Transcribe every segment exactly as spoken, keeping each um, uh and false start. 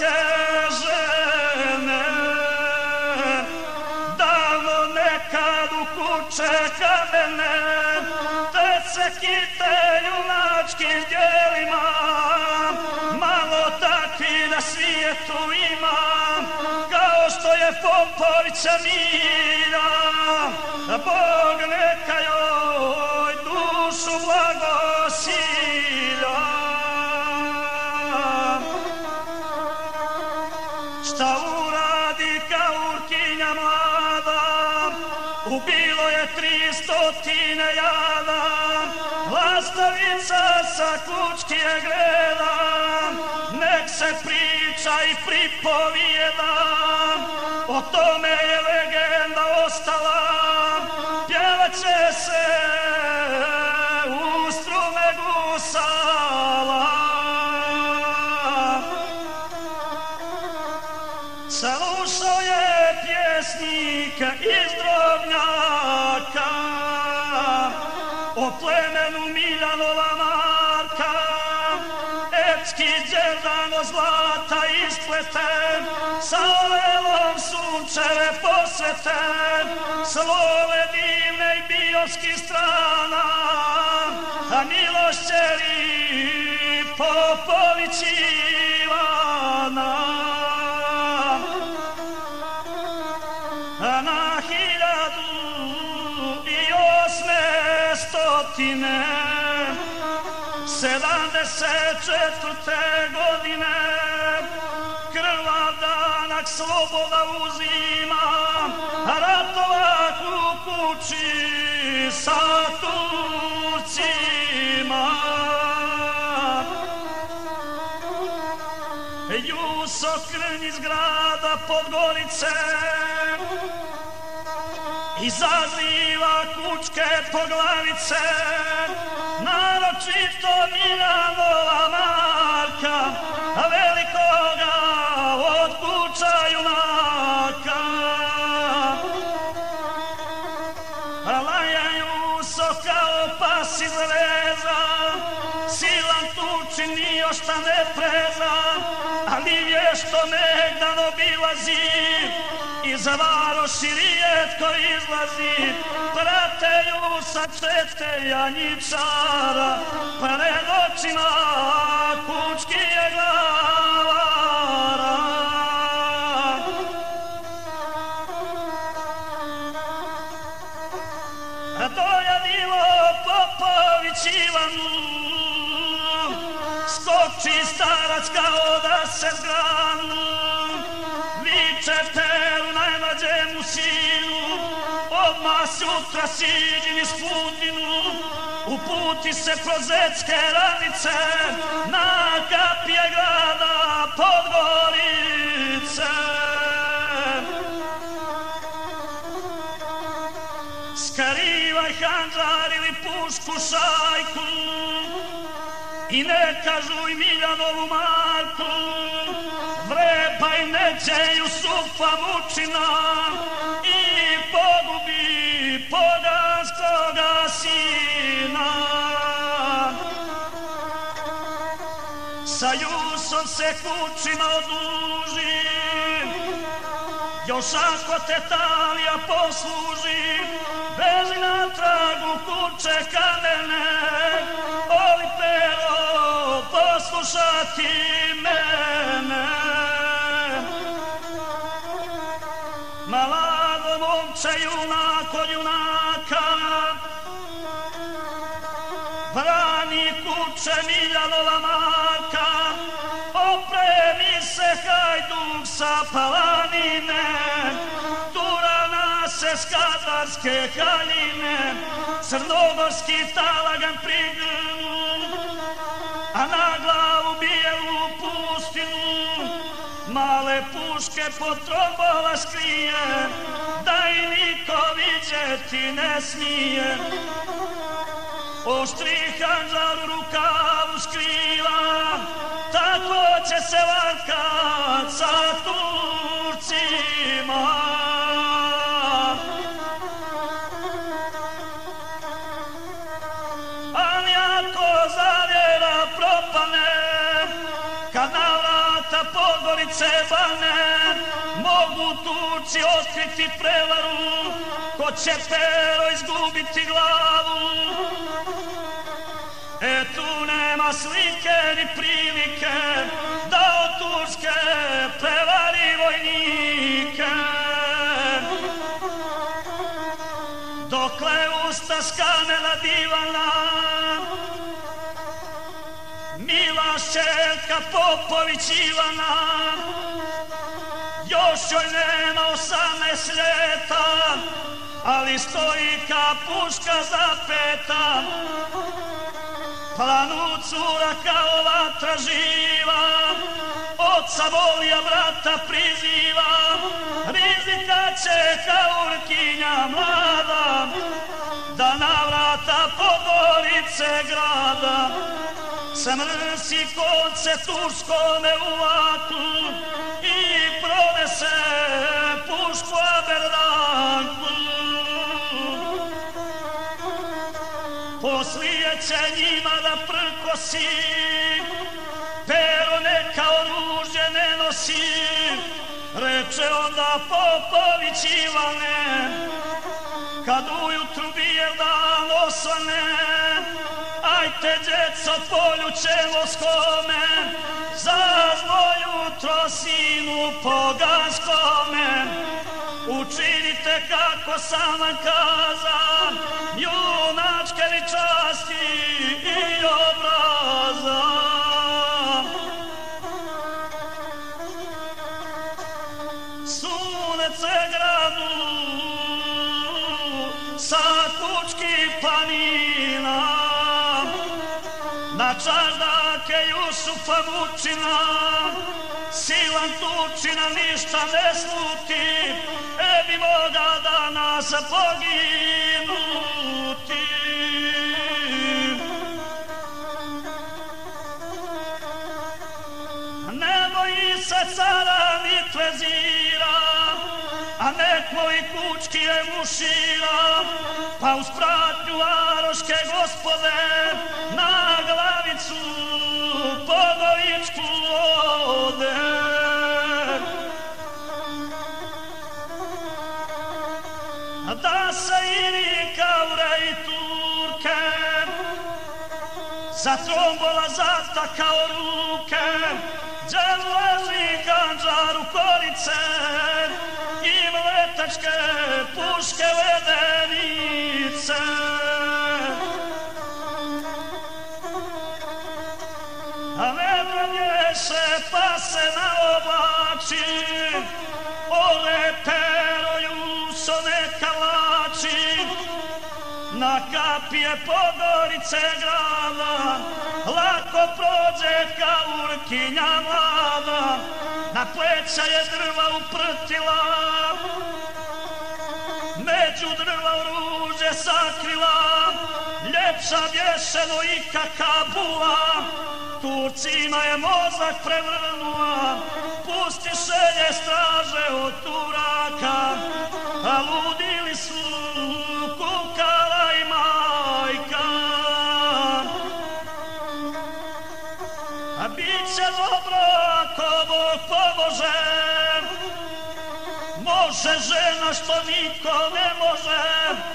turske žene, davno nekad u kuće kamene, te se kite junačkim djelima, malo takvi na svijetu ima, kao što je Popovića Mira, Bog neka joj dušu blagosilja. Šta uradi kaurkinja mlada, ubilo je tristotine jada, lastavica sa kućki je gleda, nek se priča i pripovijeda, o tome je legenda ostala, pjevat će se u strume gusala. Slušao je pjesnika iz Drobnjaka o plemenu Miljanova Marka, epski đerdano zlata ispleten, sa olelom sunčeve posveten, slove divne i biovskih strana, a milošćeri Popović Ivana. Na hiljadu i osmestotine sedamdeset četvrte godine krvav danak sloboda uzima, ratovak u kući sa Turcima. Juso Krnj iz grada Podgorice izaziva kućke poglavice, naročito Miljanova Marka, a velikoga od kuća junaka. Lajaju so kao pas iz reza, silan tuči ni ošta ne preza, ali vješto negdan obilazi, iza varoši rijetko izlazi, prateju sa čete janjičara, pred očima kućki je glavara. Dojadilo Popović Ivanu, skoči starac kao da se zgranu, viče Peru najmlađemu sinu, odmah sutra siđi niz Kutinu, uputi se kroz Ecke ranice, na kapije grada Podgorice. Skarivaj handžar ili pušku šajku i ne kažuj Miljanovu Marku, vrebaj neđeju sufa mučina i pogubi poganskoga sina. Sa Jusom se kućima oduži, još ako te Talija posluži, beži na tragu kuće kamene, voli Pero poslušati mene. Malado momče junak od junaka, brani kuće Miljanova Marka, opremi se Hajduk sa Palanine, turana se Skadarske haljine, crnogorski talagan prigrnu, a na glavu bijelu pustinu, male puške pod trombova skrije, da i niko vidjeti ne smije. Oštri handžar u rukavu skriva, tako će se varkat sa Turcima. Ali ako zavjera propane, kad na vrata Podgorice Bane, mogu Turci otkriti prevaru, ko će pero izgubiti glavu. E tu nema slike ni prilike da od Turske prevari vojnike. Dokle usta skamena divana, mila šćerka Popović Ivana, još joj nema osamnaest ljeta, ali stoji ka puška zapeta. Planu cura kao vatra živa, oca volija brata priziva, rizika će kao Urkinja mlada, da navrata Podgorice grada se mrsi konce Turskome u vatru i pronese pušku Aberdanku. Poslije će njima da prkosi, pero neka oružje ne nosi, reče onda Popović Ivane, kad ujutru bijel dan osvane. Ajte djeco, poljućemo skome, zazno jutro sinu poganskome. Učinite kako sam vam kazan, junačke li časti i obraza. Sunce gradu sa Kučkih planina, na čardake Jusufa Vučina, silan Turčina ništa ne sluti, e bi moga danas poginuti. Ne boji se cara nit vezira, a nek moji Kučki je mušira, pa uz pratnju varoške gospode na glavicu Podgoričku ode. Da se iri kaure i Turke za trombola zatakao ruke, gdje leži ganđar u korice i mletačke puške ledenice. A vedranje se pa se naoblači, ole pero Juso neka lači, na kapije Podgorice grada, lako prođe ka Urkinja mlada, na pleća je drva uprtila, među drva oružje sakrila, ljepša vješeno i kakabula, Turcima je mozak prevrnula, pustiše je straže od Turaka, a ludili su kukala i majka. A bit će dobro ako Bog pomože, može žena što niko ne može.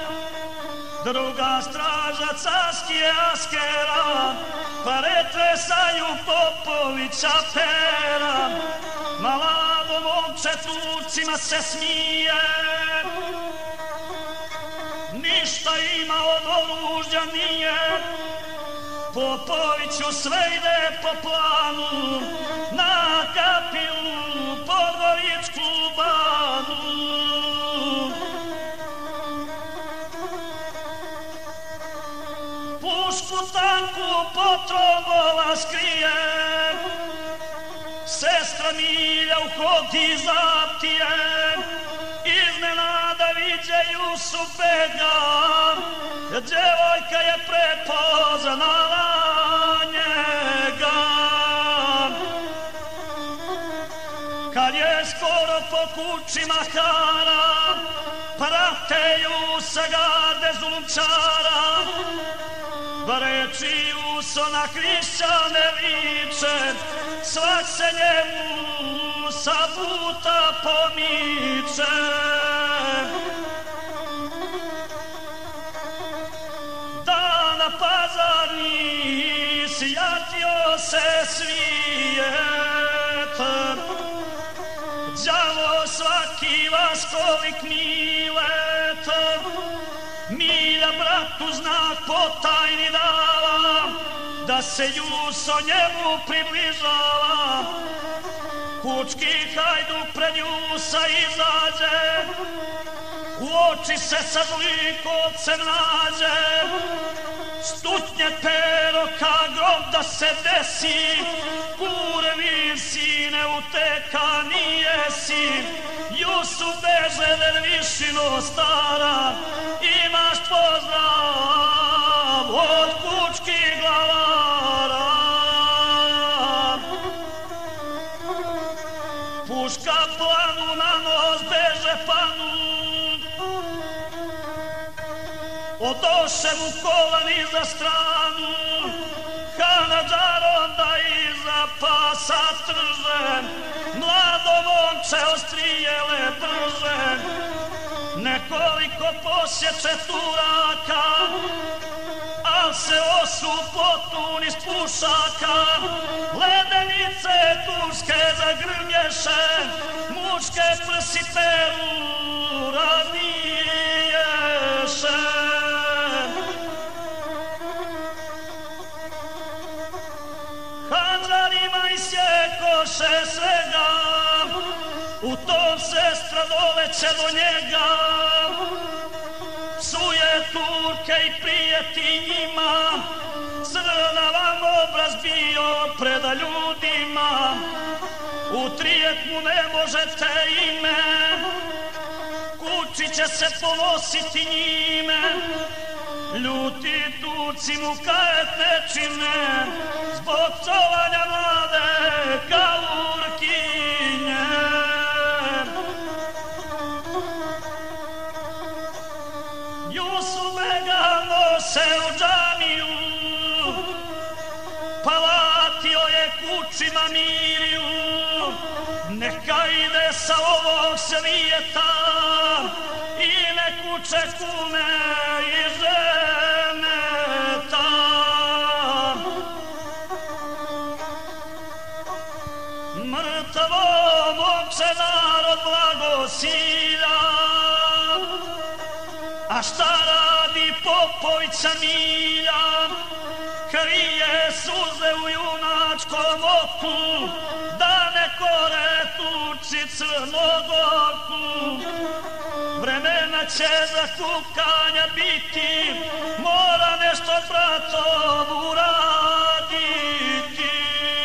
Druga straža carskije askera, pa retresaju Popovića pera. Malado momče Turcima se smije, ništa ima od oružja nije. Popoviću sve ide po planu, na kapiju Podgoričku banu. Pušku tanku potrobola skrije, sestra Milja uhodi zaptije, iznenada viđe Jusuf bega, djevojka je prepoznala njega. Kad je skoro po kućima hara, prateju se garde zulumčara, reči Juso na hrišćane liče, svak se njemu sa puta pomiče. Da na pazarni sjatio se svijet, đavo svaki vaskolik milet, milja bratu znak potajni dava, da se Juso njemu približava. Kučki hajduk pred Jusa izađe, u oči se sa zlikovcem nađe. Stutnje pero ka grob da se desi, kurvi sine uteka nijesi. Jusu beže dervišino stara, imaš pozdrav od kučkih glavara. Puška planu na nos beže panu, odoše mu kolani za stranu. Hanadžar onda iza pasa trže, mlado momče ostrijele brže. Nekoliko posjeće Turaka, al se osu potun iz pušaka. Ledenice turske zagrmješe, muške prsi peru razniješe. Hanđarima isjekoše svega, u tom sestra doleće do njega. Psuje Turke i prijeti njima, crna vam obraz bio preda ljudima. U trijet mu ne možete ime, kući će se ponositi njime. Ljuti Turci mu kajet ne čine, zbog covanja mlade Kaurkinje. Jusu ga nose u džamiju, palatio je kućima miriju. Neka ide sa ovog svijeta i nek uče kume i ženeta. Mrtvo momče narod blagosilja, a šta radi Popovića Milja? Krije suze u junačkom oku, da ne kore Turci Crnogorku. Vremena će za kukanja biti, mora nešto s bratom uraditi.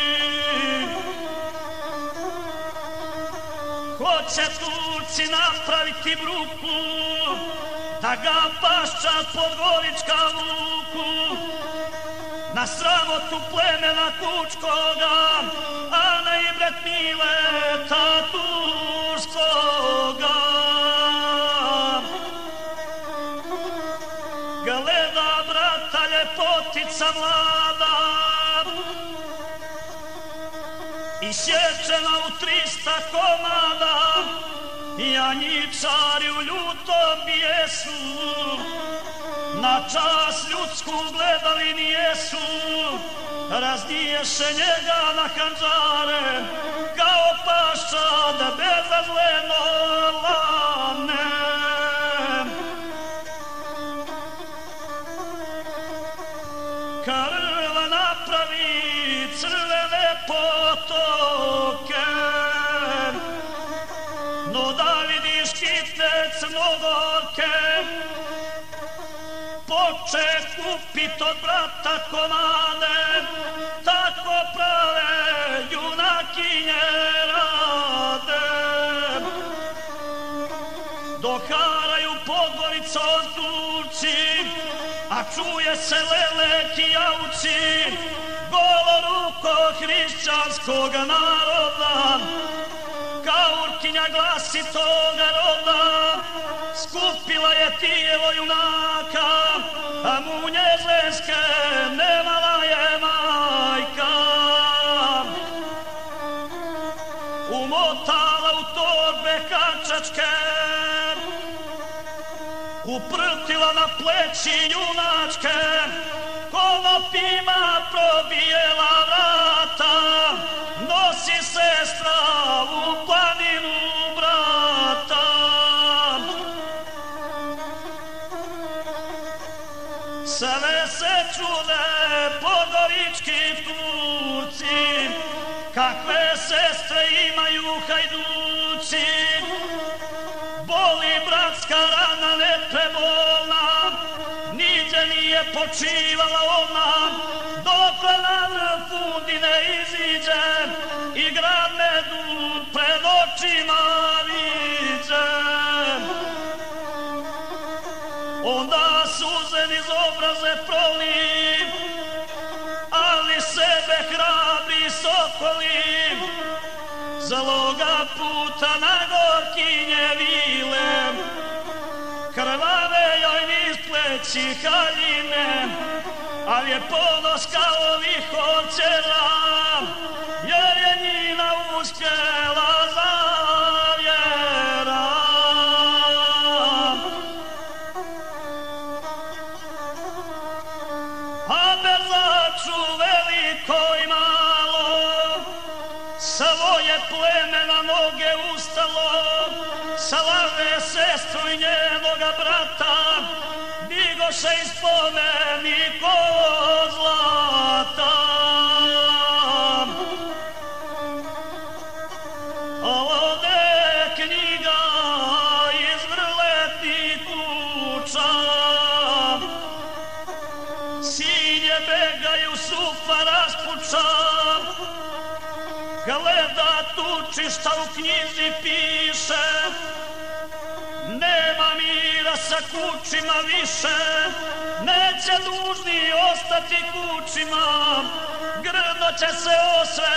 Hoće Turci napraviti bruku, da ga pašča Podgorička vuku. Na sramotu plemena Kučkoga, a na ibret Mileta Turskoga. Gleda brata ljepotica mlada, isječena u trista komada. Janjičari u ljutom bijesu, na čas ljudsku gledali nijesu. Razniješe njega na hanđare, kao pašča da bezazleno lane. Krva napravi crvene potoke, no da vidiš kitne Crnogorke. Poče kupit od brata komade, tako prave junakinje rade. Doharaju Podgoricom Turci, a čuje se lelek i jauci. Goloruko hrišćanskog naroda, Kaurkinja glasi toga roda. Skupila je tijelo junaka, a munje ženske nemala je majka. umotala u torbe kačačke, uprtila na pleći junačke, konopima probijela vrata, nosi sestra u planinu brata. Sve se čude podgorički Turci, kakve sestre imaju hajduci. Boli bratska rana neprebolna, niđe nije počivala ona, dokle na vrh Fundine iziđe i grad Medun pred očima viđe. Onda suze niz obraze proli, ali sebe hrabri sokoli, zaloga puta na gorkinje vile, krvave joj niz pleći haljine, ali je ponos kao vihorčela, jer je njina uspjela zavjera. A berzaču veliko i malo, svoje pleme na noge ustalo, slave sestru i njenoga brata, digoše iz spomenika od zlata. Ovde je knjiga iz vrletnih kuća, sinje begaju, sufa raspuča, gleda tuči šta u knjizi piše, nema mira sa kućima više, neće dužni ostati kućima, grdno će se osve